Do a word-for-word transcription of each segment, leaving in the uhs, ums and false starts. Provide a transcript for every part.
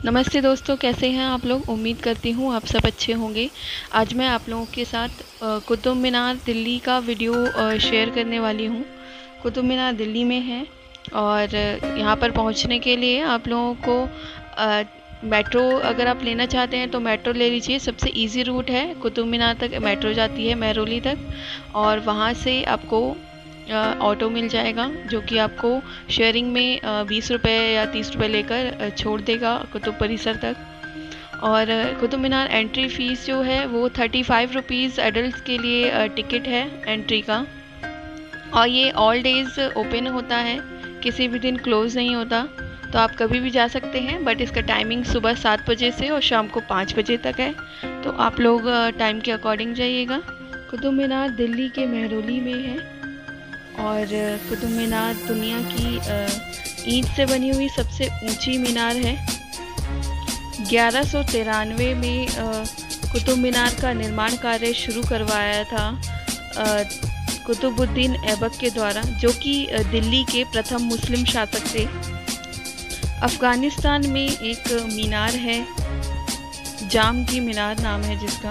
नमस्ते दोस्तों, कैसे हैं आप लोग। उम्मीद करती हूँ आप सब अच्छे होंगे। आज मैं आप लोगों के साथ कुतुब मीनार दिल्ली का वीडियो शेयर करने वाली हूँ। कुतुब मीनार दिल्ली में है और यहाँ पर पहुँचने के लिए आप लोगों को मेट्रो अगर आप लेना चाहते हैं तो मेट्रो ले लीजिए। सबसे इजी रूट है, कुतुब मीनार तक मेट्रो जाती है मेहरौली तक, और वहाँ से आपको ऑटो मिल जाएगा जो कि आपको शेयरिंग में बीस रुपये या तीस रुपये लेकर छोड़ देगा कुतुब परिसर तक। और कुतुब मीनार एंट्री फ़ीस जो है वो थर्टी फाइव रुपीज़ एडल्ट के लिए टिकट है एंट्री का, और ये ऑल डेज़ ओपन होता है, किसी भी दिन क्लोज़ नहीं होता। तो आप कभी भी जा सकते हैं, बट इसका टाइमिंग सुबह सात बजे से और शाम को पाँच बजे तक है। तो आप लोग टाइम के अकॉर्डिंग जाइएगा। कुतुब मीनार दिल्ली के मेहरौली में है और कुतुब मीनार दुनिया की ईंट से बनी हुई सबसे ऊंची मीनार है। ग्यारह सौ तिरानवे में कुतुब मीनार का निर्माण कार्य शुरू करवाया था कुतुबुद्दीन ऐबक के द्वारा, जो कि दिल्ली के प्रथम मुस्लिम शासक थे। अफ़गानिस्तान में एक मीनार है, जाम की मीनार नाम है जिसका,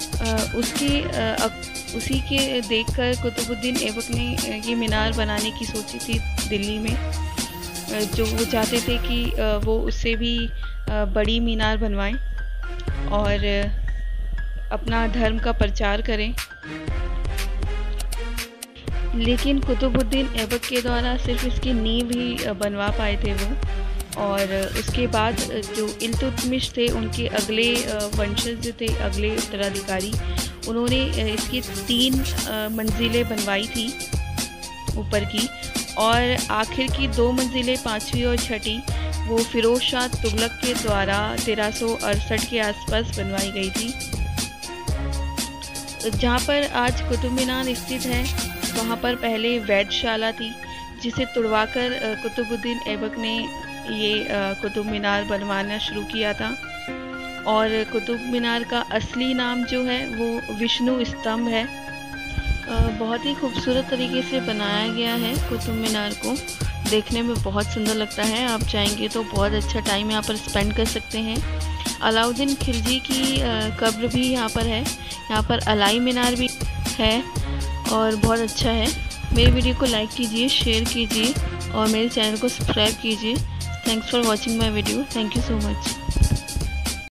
उसके उसी के देखकर कुतुबुद्दीन ऐबक ने ये मीनार बनाने की सोची थी दिल्ली में, जो वो चाहते थे कि वो उससे भी बड़ी मीनार बनवाएं और अपना धर्म का प्रचार करें। लेकिन कुतुबुद्दीन ऐबक के द्वारा सिर्फ इसकी नींव ही बनवा पाए थे वो, और उसके बाद जो इल्तुतमिश थे, उनके अगले वंशज जो थे, अगले उत्तराधिकारी, उन्होंने इसकी तीन मंजिलें बनवाई थी ऊपर की, और आखिर की दो मंजिलें, पाँचवीं और छठी, वो फ़िरोज़ शाह तुगलक के द्वारा तेरह सौ अड़सठ के आसपास बनवाई गई थी। जहाँ पर आज कुतुब मीनार स्थित है, वहाँ पर पहले वैधशाला थी, जिसे तुड़वाकर कुतुबुद्दीन ऐबक ने ये कुतुब मीनार बनवाना शुरू किया था। और कुतुब मीनार का असली नाम जो है वो विष्णु स्तंभ है। बहुत ही खूबसूरत तरीके से बनाया गया है कुतुब मीनार को, देखने में बहुत सुंदर लगता है। आप चाहेंगे तो बहुत अच्छा टाइम यहाँ पर स्पेंड कर सकते हैं। अलाउद्दीन खिलजी की कब्र भी यहाँ पर है। यहाँ पर अलाई मीनार भी है और बहुत अच्छा है। मेरे वीडियो को लाइक कीजिए, शेयर कीजिए और मेरे चैनल को सब्सक्राइब कीजिए। Thanks for watching my video. Thank you so much.